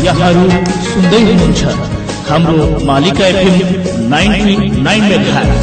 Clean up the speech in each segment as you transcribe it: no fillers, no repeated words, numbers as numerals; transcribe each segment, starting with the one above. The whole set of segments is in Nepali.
यहाँहरू सुन्दै हुनुहुन्छ हाम्रो मालिका एफएम 99 मेगाहर्ज।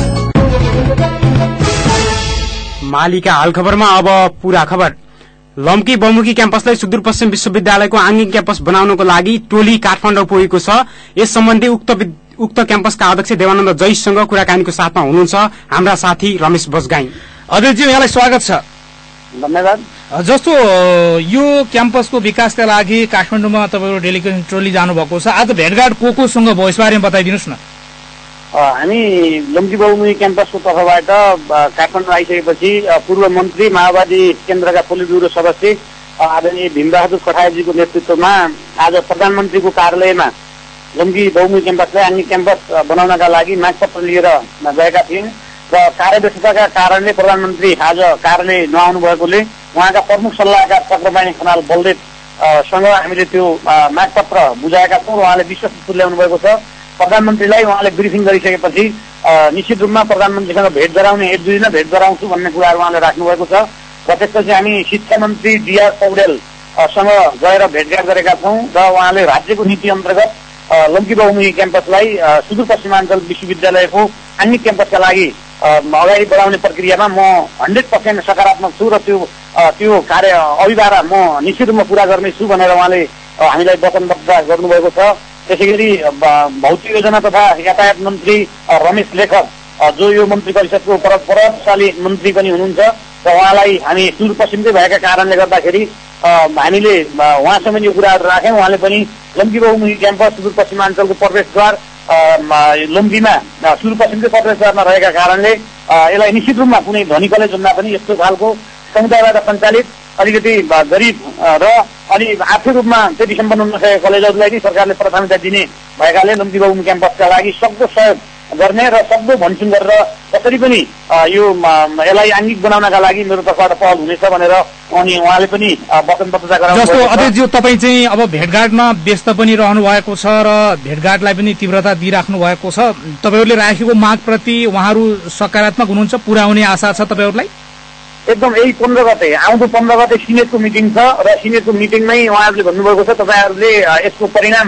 मालिका हाल खबरमा अब पूरा खबर। लम्की बहुमुखी क्याम्पसलाई सुदूरपश्चिम विश्वविद्यालयको आङ्गिक क्याम्पस बनाउनको लागि टोली काठमाडौँ पुगेको छ। यस सम्बन्धी उक्त क्याम्पसका अध्यक्ष देवानन्द जैससँग कुराकानीको साथमा हुनुहुन्छ हाम्रा साथी रमेश बजगाई। अध्यक्षज्यू, यहाँलाई स्वागत छ। धन्यवाद। जस्तो यो क्याम्पसको विकासका लागि काठमाडौँमा तपाईको डेलिगेसन टोली जानुभएको छ, आज भेटघाट कोसँग भयो यस बारेमा बताइदिनुहोस् न। हामी लम्की बहुमुखी क्याम्पसको तर्फबाट काठमाडौँ आइसकेपछि पूर्व मन्त्री माओवादी केन्द्रका पोलिट ब्युरो सदस्य आदरणीय भीमबहादुर कठायतजीको नेतृत्वमा आज प्रधानमन्त्रीको कार्यालयमा लम्की बहुमुखी क्याम्पसलाई आङ्गिक क्याम्पस बनाउनका लागि मागपत्र लिएर गएका थियौँ र कार्यव्यस्तताका कारणले प्रधानमन्त्री आज कार्यालय नआउनु भएकोले उहाँका प्रमुख सल्लाहकार चक्रपाणी खनाल बलदेवसँग हामीले त्यो मागपत्र बुझाएका छौँ र उहाँले विश्वास तुल्याउनु भएको छ। प्रधानमन्त्रीलाई उहाँले ब्रिफिङ गरिसकेपछि निश्चित रूपमा प्रधानमन्त्रीसँग भेट गराउने, एक दुई दिन भेट गराउँछु भन्ने कुराहरू उहाँले राख्नु भएको छ र त्यसपछि हामी शिक्षा मन्त्री डीआर पौडेलसँग गएर भेटघाट गरेका छौँ र उहाँले राज्यको नीति अन्तर्गत लम्की बहुमुखी क्याम्पसलाई सुदूरपश्चिमाञ्चल विश्वविद्यालयको आङ्गिक क्याम्पसका लागि अगाडि बढाउने प्रक्रियामा म 100% सकारात्मक छु र त्यो कार्य अभिभार म निश्चित रूपमा पूरा गर्नेछु भनेर उहाँले हामीलाई वचनबद्ध गर्नुभएको छ। त्यसैगरी भौतिक योजना तथा यातायात मन्त्री रमेश लेखक जो यो मन्त्री परिषदको प्रभावशाली मन्त्री पनि हुनुहुन्छ र उहाँलाई हामी सुदूरपश्चिमकै भएका कारणले गर्दाखेरि हामीले उहाँसँग यो कुराहरू राख्यौँ। उहाँले पनि लम्की बहुमुखी क्याम्पस सुदूरपश्चिमाञ्चलको प्रवेशद्वार लम्कीमा सुदूरपश्चिमकै प्रवेशद्वारमा रहेका कारणले यसलाई निश्चित रूपमा कुनै धनी कलेजभन्दा पनि यस्तो खालको समुदायबाट सञ्चालित अलिकति गरिब र अलि आर्थिक रूपमा त्यति सम्पन्न नसकेका कलेजहरूलाई नै सरकारले प्राथमिकता दिने भएकाले लम्की बहुमुखी क्याम्पसका लागि सक्दो सहयोग गर्ने र सक्दो भनसुन गरेर कसरी पनि यो यसलाई आङ्गिक बनाउनका लागि मेरो तर्फबाट पहल हुनेछ भनेर अनि उहाँले पनि वचनबद्धता गराउनु। जस्तो अध्यक्षज्यू, तपाईँ चाहिँ अब भेटघाटमा व्यस्त पनि रहनु भएको छ र भेटघाटलाई पनि तीव्रता दिइराख्नु भएको छ। तपाईँहरूले राखेको मागप्रति उहाँहरू सकारात्मक हुनुहुन्छ, पुरा हुने आशा छ तपाईँहरूलाई? एकदम यही 15 गते आउँदो 15 गते सिनेटको मिटिङ छ र सिनेटको मिटिङमै उहाँहरूले भन्नुभएको छ तपाईँहरूले यसको परिणाम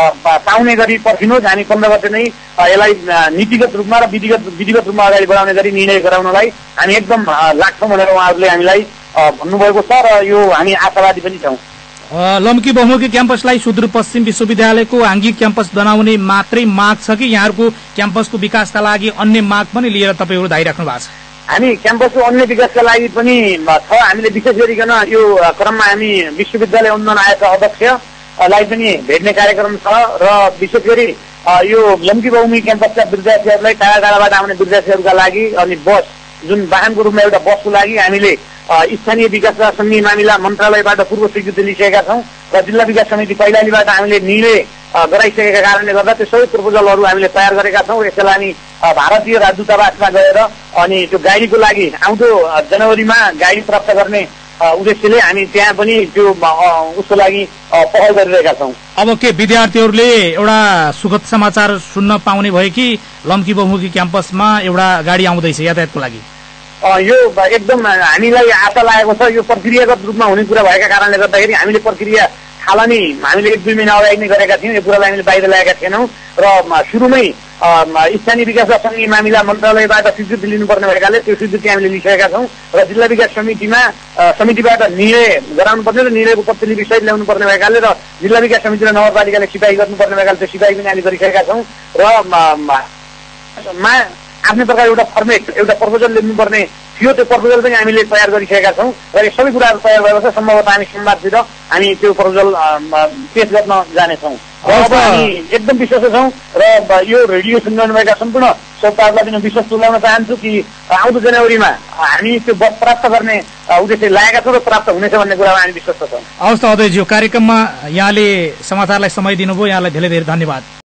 पाउने गरी पर्खिनुहोस्, हामी 15 गते नै यसलाई नीतिगत रूपमा र विधिगत रूपमा अगाडि बढाउने गरी निर्णय गराउनलाई हामी एकदम लाग्छौँ भनेर उहाँहरूले हामीलाई भन्नुभएको छ र यो हामी आशावादी पनि छौँ। लम्की बहुमुखी क्याम्पसलाई सुदूरपश्चिम विश्वविद्यालयको आङ्गिक क्याम्पस बनाउने मात्रै माग छ कि यहाँहरूको क्याम्पसको विकासका लागि अन्य माग पनि लिएर तपाईँहरू धाइराख्नु भएको छ? हामी क्याम्पसको अन्य विकासका लागि पनि छ। हामीले विशेष गरिकन यो क्रममा हामी विश्वविद्यालय उन्नयन आयोगका अध्यक्षलाई पनि भेट्ने कार्यक्रम छ र विशेष गरी यो लम्की बहुमुखी क्याम्पसका विद्यार्थीहरूलाई टाढा टाढाबाट आउने विद्यार्थीहरूका लागि अनि बस जुन वाहनको रूपमा एउटा बसको लागि हामीले स्थानीय विकास र सङ्घीय मामिला मन्त्रालयबाट पूर्व स्वीकृति लिइसकेका छौँ र जिल्ला विकास समिति कैलालीबाट हामीले निर्णय गराइसकेका कारणले गर्दा त्यो सबै प्रपोजलहरू हामीले तयार गरेका छौँ। यसलाई हामी भारतीय राजदूतावासमा गएर अनि त्यो गाडीको लागि आउँदो जनवरीमा गाडी प्राप्त गर्ने उद्देश्यले हामी त्यहाँ पनि त्यो उसको लागि पहल गरिरहेका छौँ। अब के विद्यार्थीहरूले एउटा सुखद समाचार सुन्न पाउने भयो कि लम्की बहुमुखी क्याम्पसमा एउटा गाडी आउँदैछ यातायातको लागि? यो एकदम हामीलाई आशा लागेको छ। यो प्रक्रियागत रूपमा हुने कुरा भएका कारणले गर्दाखेरि हामीले प्रक्रिया थालनी हामीले 1-2 महिना अगाडि नै गरेका थियौँ। यो कुरालाई हामीले बाहिर ल्याएका थिएनौँ र सुरुमै स्थानीय विकास र सङ्घीय मामिला मन्त्रालयबाट स्वीकृति लिनुपर्ने भएकाले त्यो स्वीकृति हामीले लिइसकेका छौँ र जिल्ला विकास समितिबाट निर्णय गराउनुपर्ने र निर्णयको प्रतिलिपि सहित ल्याउनु पर्ने भएकाले र जिल्ला विकास समिति र नगरपालिकाले सिपाही गर्नुपर्ने भएकाले त्यो सिपाही पनि हामीले गरिसकेका छौँ र आफ्नै प्रकार एउटा फर्मेट एउटा प्रपोजल लेख्नुपर्ने थियो, त्यो प्रपोजल पनि हामीले तयार गरिसकेका छौँ र यो सबै कुराहरू तयार भएको छ। सम्भवतः हामी सोमबारतिर हामी त्यो प्रपोजल पेश गर्न जानेछौँ। अब हामी एकदम विश्वास छौँ र यो रेडियो सुनिरहनुभएका सम्पूर्ण श्रोताहरूलाई पनि विश्वास तुल्याउन चाहन्छु कि आउँदो जनवरीमा हामी त्यो बस प्राप्त गर्ने उद्देश्य लागेका छौँ र प्राप्त हुनेछ भन्ने कुरामा हामी विश्वास छौँ। हवस् त अध्यक्षज्यू, कार्यक्रममा यहाँले समाचारलाई समय दिनुभयो, यहाँलाई धेरै धेरै धन्यवाद।